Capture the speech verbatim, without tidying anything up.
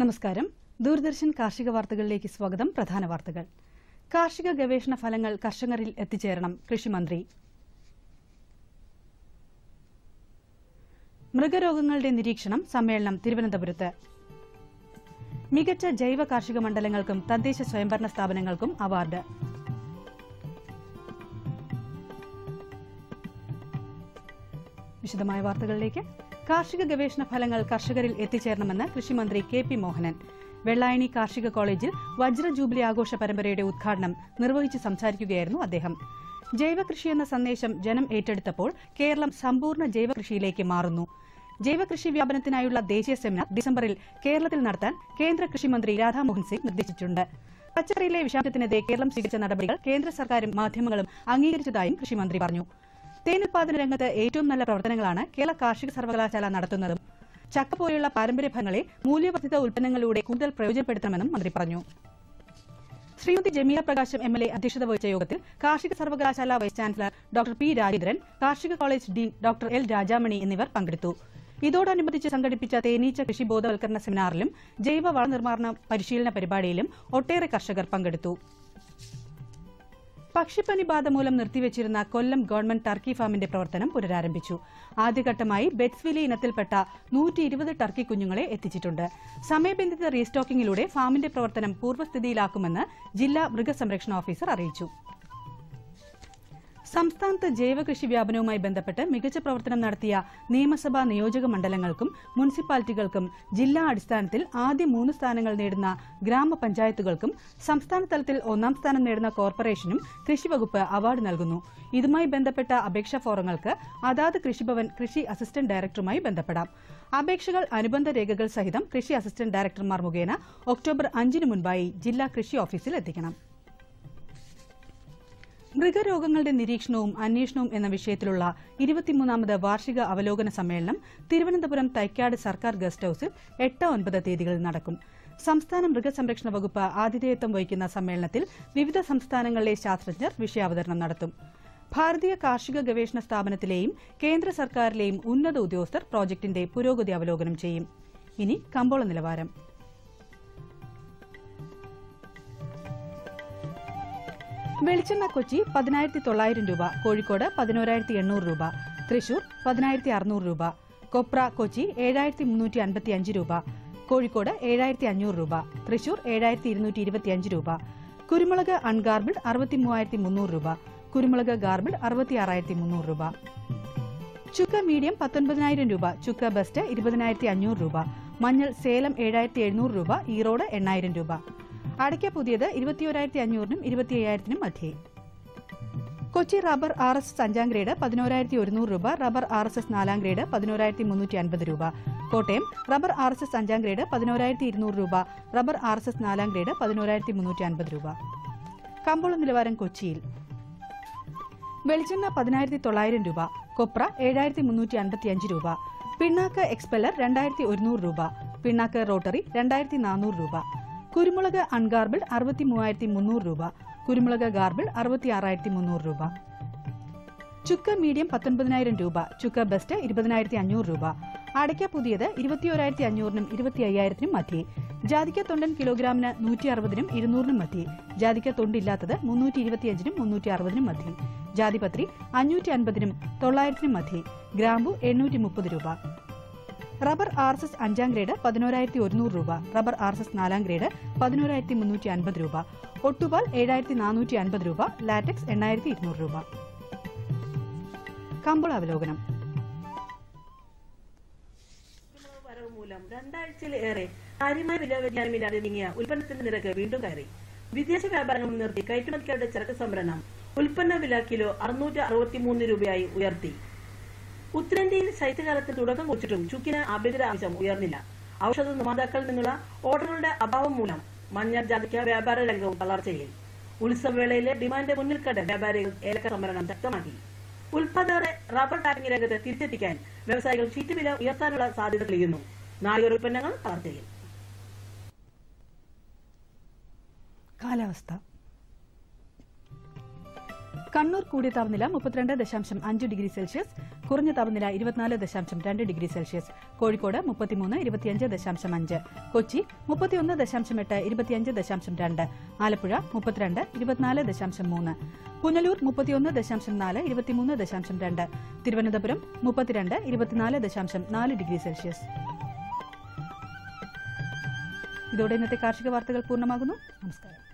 നമസ്കാരം. ദൂരദർശൻ കാർഷിക വാർത്തകളിലേക്ക് സ്വാഗതം. പ്രധാന വാർത്തകൾ. കാർഷിക ഗവേഷണ ഫലങ്ങൾ കർഷകരിൽ എത്തിച്ചേരണം. കൃഷിമന്ത്രി. മൃഗരോഗങ്ങളുടെ നിരീക്ഷണം സമ്മേളനം തിരുവനന്തപുരത്ത്. മികച്ച ജൈവ കാർഷിക മണ്ഡലങ്ങൾക്കും തദ്ദേശ സ്വയംഭരണ സ്ഥാപനങ്ങൾക്കും അവാർഡ്. വിശദമായ വാർത്തകളിലേക്ക്. കാർഷിക ഗവേഷണ ഫലങ്ങൾ കർഷകരിൽ എത്തിച്ചേരണമെന്ന് കൃഷിമന്ത്രി കെ പി മോഹനൻ വെള്ളായണി കാർഷിക കോളേജിൽ വജ്ര ജൂബിലി ആഘോഷ പരമ്പരയുടെ ഉദ്ഘാടനം നിർവഹിച്ച് സംസാരിക്കുകയായിരുന്നു അദ്ദേഹം. ജൈവകൃഷി എന്ന സന്ദേശം ജനം ഏറ്റെടുത്തപ്പോൾ കേരളം സമ്പൂർണ്ണ ജൈവകൃഷിയിലേക്ക് മാറുന്നു. ജൈവകൃഷി വ്യാപനത്തിനായുള്ള ദേശീയ സെമിനാർ ഡിസംബറിൽ കേരളത്തിൽ നടത്താൻ കേന്ദ്ര കൃഷിമന്ത്രി രാധാമോഹൻ സിംഗ് നിർദ്ദേശിച്ചിട്ടുണ്ട്. പച്ചക്കറിയിലെ വിഷാംശത്തിനെതിരെ കേരളം സ്വീകരിച്ച നടപടികൾ കേന്ദ്ര സർക്കാരും മാധ്യമങ്ങളും അംഗീകരിച്ചതായും കൃഷിമന്ത്രി പറഞ്ഞു. തേൻ ഉത്പാദന രംഗത്ത് ഏറ്റവും നല്ല പ്രവർത്തനങ്ങളാണ് കേരള കാർഷിക സർവകലാശാല നടത്തുന്നതും ചക്ക പോലെയുള്ള പാരമ്പര്യഫലങ്ങളെ മൂല്യവർദ്ധിത ഉൽപ്പന്നങ്ങളിലൂടെ കൂടുതൽ പ്രയോജനപ്പെടുത്തണമെന്നും മന്ത്രി പറഞ്ഞു. ശ്രീമതി ജമീല പ്രകാശം എം എൽ എ അധ്യക്ഷത വഹിച്ച യോഗത്തിൽ കാർഷിക സർവകലാശാല vice chancellor doctor P Rajendran, കാർഷിക college dean doctor L Rajamani എന്നിവർ പങ്കെടുത്തു. ഇതോടനുബന്ധിച്ച് സംഘടിപ്പിച്ച തേനീച്ച കൃഷി ബോധവൽക്കരണ സെമിനാറിലും ജൈവ വളനിർമ്മാണ പരിശീലന പരിപാടിയിലും ഒട്ടേറെ കർഷകർ പങ്കെടുത്തു. പക്ഷിപ്പനി ബാധ മൂലം നിർത്തിവച്ചിരുന്ന കൊല്ലം ഗവൺമെന്റ് ടർക്കി ഫാമിന്റെ പ്രവർത്തനം പുനരാരംഭിച്ചു. ആദ്യഘട്ടമായി ബെറ്റ്സ്വിലി ഇനത്തിൽപ്പെട്ട നൂറ്റി ഇരുപത് ടർക്കി കുഞ്ഞുങ്ങളെ എത്തിച്ചിട്ടുണ്ട്. സമയബന്ധിത റീസ്റ്റോക്കിംഗിലൂടെ ഫാമിന്റെ പ്രവർത്തനം പൂർവ്വസ്ഥിതിയിലാക്കുമെന്ന് ജില്ലാ മൃഗസംരക്ഷണ ഓഫീസർ അറിയിച്ചു. സംസ്ഥാനത്ത് ജൈവകൃഷി വ്യാപനവുമായി ബന്ധപ്പെട്ട് മികച്ച പ്രവർത്തനം നടത്തിയ നിയമസഭാ നിയോജക മണ്ഡലങ്ങൾക്കും മുനിസിപ്പാലിറ്റികൾക്കും ജില്ലാ അടിസ്ഥാനത്തിൽ ആദ്യ മൂന്ന് സ്ഥാനങ്ങൾ നേടുന്ന ഗ്രാമപഞ്ചായത്തുകൾക്കും സംസ്ഥാന തലത്തിൽ ഒന്നാം സ്ഥാനം നേടുന്ന കോർപ്പറേഷനും കൃഷിവകുപ്പ് അവാർഡ് നൽകുന്നു. ഇതുമായി ബന്ധപ്പെട്ട അപേക്ഷാ ഫോറങ്ങൾക്ക് അതാത് കൃഷിഭവൻ കൃഷി അസിസ്റ്റന്റ് ഡയറക്ടറുമായി ബന്ധപ്പെടാം. അപേക്ഷകൾ അനുബന്ധ രേഖകൾ സഹിതം കൃഷി അസിസ്റ്റന്റ് ഡയറക്ടർമാർ മുഖേന ഒക്ടോബർ അഞ്ചിന് മുൻപായി ജില്ലാ കൃഷി ഓഫീസിൽ എത്തിക്കണം. മൃഗരോഗങ്ങളുടെ നിരീക്ഷണവും അന്വേഷണവും എന്ന വിഷയത്തിലുള്ള ഇരുപത്തിമൂന്നാമത് വാർഷിക അവലോകന സമ്മേളനം തിരുവനന്തപുരം തൈക്കാട് സർക്കാർ ഗസ്റ്റ് ഹൌസിൽ എട്ട് ഒൻപത് തീയതികളിൽ നടക്കും. സംസ്ഥാന മൃഗസംരക്ഷണ വകുപ്പ് ആതിഥേയത്വം വഹിക്കുന്ന സമ്മേളനത്തിൽ വിവിധ സംസ്ഥാനങ്ങളിലെ ശാസ്ത്രജ്ഞർ വിഷയാവതരണം നടത്തും. ഭാരതീയ കാർഷിക ഗവേഷണ സ്ഥാപനത്തിലെയും കേന്ദ്ര സർക്കാരിലെയും ഉന്നത ഉദ്യോഗസ്ഥർ പ്രോജക്ടിന്റെ പുരോഗതി അവലോകനം ചെയ്യും. ഇനി കമ്പോള നിലവാരം. വെളിച്ചെണ്ണ കൊച്ചി പതിനായിരത്തി തൊള്ളായിരം രൂപ, കോഴിക്കോട് പതിനോരായിരത്തി എണ്ണൂറ് രൂപ, തൃശൂർ പതിനായിരത്തി അറുന്നൂറ് രൂപ, കൊപ്ര കൊച്ചി ഏഴായിരത്തി മുന്നൂറ്റി അൻപത്തി അഞ്ച് രൂപ, കോഴിക്കോട് ഏഴായിരത്തി അഞ്ഞൂറ് രൂപ, തൃശൂർ ഏഴായിരത്തി ഇരുന്നൂറ്റി ഇരുപത്തിയഞ്ച് രൂപ, കുരുമുളക് അൺഗാർബിൾഡ് അറുപത്തി മൂവായിരത്തി മുന്നൂറ് രൂപ, കുരുമുളക് ഗാർബിൾഡ് അറുപത്തി ആറായിരത്തി മുന്നൂറ് രൂപ, ചുക്ക മീഡിയം പത്തൊൻപതിനായിരം രൂപ, ചുക്ക ബെസ്റ്റ് ഇരുപതിനായിരത്തി അഞ്ഞൂറ് രൂപ, മഞ്ഞൾ സേലം ഏഴായിരത്തി എഴുന്നൂറ് രൂപ, ഈറോഡ് എണ്ണായിരം രൂപ, അടയ്ക്ക പുതിയത് ഇരുപത്തിയോരായിരത്തി അഞ്ഞൂറിനും ഇരുപത്തി അയ്യായിരത്തിനും മധ്യേ. Kochi rubber R S S അഞ്ചാം ഗ്രേഡ് പതിനോരായിരത്തി ഒരുന്നൂറ് രൂപ, റബ്ബർ ആർ എസ് എസ് നാലാം ഗ്രേഡ് പതിനോരായിരത്തി മുന്നൂറ്റി അൻപത് രൂപ, Kottayam rubber R S S അഞ്ചാം ഗ്രേഡ് പതിനോരായിരത്തി ഇരുന്നൂറ് രൂപ, റബ്ബർ ആർ എസ് എസ് നാലാം ഗ്രേഡ് പതിനോരായിരത്തി മുന്നൂറ്റി അൻപത് രൂപ. കമ്പോള നിലവാരം കൊച്ചിയിൽ. വെളിച്ചെണ്ണ പതിനായിരത്തി തൊള്ളായിരം രൂപ, കൊപ്ര ഏഴായിരത്തി മുന്നൂറ്റി അൻപത്തി അഞ്ച് രൂപ, പിണ്ണാക്ക് എക്സ്പെല്ലർ രണ്ടായിരത്തി ഒരുന്നൂറ് രൂപ, പിണ്ണാക്ക് റോട്ടറി രണ്ടായിരത്തി നാനൂറ് രൂപ, കുരുമുളക് അൺഗാർബിൾഡ് അറുപത്തി മൂവായിരത്തി മുന്നൂറ് രൂപ, കുരുമുളക് ഗാർബിൾഡ് അറുപത്തി ആറായിരത്തി മുന്നൂറ് രൂപ, ചുക്ക മീഡിയം പത്തൊൻപതിനായിരം രൂപ, ചുക്ക ബെസ്റ്റ് ഇരുപതിനായിരത്തി അഞ്ഞൂറ് രൂപ, അടയ്ക്ക പുതിയത് ഇരുപത്തിയോരായിരത്തി അഞ്ഞൂറിനും ഇരുപത്തി അയ്യായിരത്തിനും മധ്യേ, ജാതിക്ക തൊണ്ടൻ കിലോഗ്രാമിന് നൂറ്റി അറുപതിനും ഇരുന്നൂറിനും മധ്യേ, ജാതിക്ക തൊണ്ടില്ലാത്തത് മുന്നൂറ്റി ഇരുപത്തിയഞ്ചിനും മുന്നൂറ്റി അറുപതിനും മധ്യേ, ജാതിപത്രി അഞ്ഞൂറ്റി അൻപതിനും തൊള്ളായിരത്തിനും മധ്യേ, ഗ്രാമ്പു എണ്ണൂറ്റി മുപ്പത് രൂപ. റബ്ബർ ആർ എസ് എസ് അഞ്ചാം ഗ്രേഡ് പതിനോരായിരത്തി ഒരുന്നൂറ് രൂപ, റബ്ബർ ആർ എസ് എസ് നാലാം ഗ്രേഡ് പതിനോരായിരത്തി മുന്നൂറ്റി അൻപത് രൂപ, ഒട്ടുപാൽ ഏഴായിരത്തി നാനൂറ്റി അൻപത് രൂപ, ലാറ്റക്സ് എണ്ണായിരത്തി ഇരുന്നൂറ് രൂപ. കമ്പോള അവലോകനം. വരവ് മൂലം രണ്ടാഴ്ചയിലേറെ കാര്യമായ വില വ്യതിയാനമില്ലാതെ നീങ്ങിയ ഉൽപ്പന്നത്തിന്റെ നിരക്ക് വീണ്ടും കയറി. വിദേശ വ്യാപാരങ്ങൾ മുൻനിർത്തി കയറ്റുമതിക്കാരുടെ ചരക്ക് സംഭരണം ഉൽപ്പന്ന വില കിലോ അറുന്നൂറ്റി അറുപത്തി മൂന്ന് രൂപയായി ഉയർത്തി. ഉത്തരേന്ത്യയിൽ ശൈത്യകാലത്തിന് തുടക്കം കുറിച്ചിട്ടും ചുക്കിന് ആഭ്യന്തര ആവശ്യം ഉയർന്നില്ല. ഔഷധ നിർമ്മാതാക്കളിൽ നിന്നുള്ള ഓർഡറുകളുടെ അഭാവം മൂലം മഞ്ഞൾ ജാതിക്ക വ്യാപാര രംഗവും തളർച്ചയിൽ. ഉത്സവവേളയിലെ ഡിമാൻഡ് മുന്നിൽ കണ്ട് വ്യാപാരികൾ ഏലക്ക സംഭരണം ശക്തമാക്കി. ഉൽപാദകരെ റബ്ബർ ടാപ്പിംഗ് രംഗത്ത് തിരിച്ചെത്തിക്കാൻ വ്യവസായികൾ ഷീറ്റ് വില ഉയർത്താനുള്ള സാധ്യത തെളിയുന്നു. നാളികേര ഉൽപ്പന്നങ്ങൾ തളർച്ചയിൽ. കാലാവസ്ഥ. കണ്ണൂർ കൂടിയ താപനില മുപ്പത്തിരണ്ട് ദശാംശം അഞ്ച് ഡിഗ്രി സെൽഷ്യസ്, കുറഞ്ഞ താപനില ഇരുപത്തിനാല് ദശാംശം രണ്ട് ഡിഗ്രി സെൽഷ്യസ്. കോഴിക്കോട് മുപ്പത്തിമൂന്ന് ഇരുപത്തിയഞ്ച് ദശാംശം അഞ്ച്, കൊച്ചി മുപ്പത്തിയൊന്ന് ദശാംശം എട്ട് ഇരുപത്തിയഞ്ച് ദശാംശം രണ്ട്, ആലപ്പുഴ മുപ്പത്തിരണ്ട് ഇരുപത്തിനാല് ദശാംശം മൂന്ന്, പുനലൂർ മുപ്പത്തിയൊന്ന് ദശാംശം നാല് ഇരുപത്തിമൂന്ന് ദശാംശം രണ്ട്, തിരുവനന്തപുരം മുപ്പത്തിരണ്ട് ഇരുപത്തിനാല് ദശാംശം നാല് ഡിഗ്രി സെൽഷ്യസ്. ഇതോടെ ഇന്നത്തെ കാർഷിക വാർത്തകൾ പൂർണ്ണമാകുന്നു. നമസ്കാരം.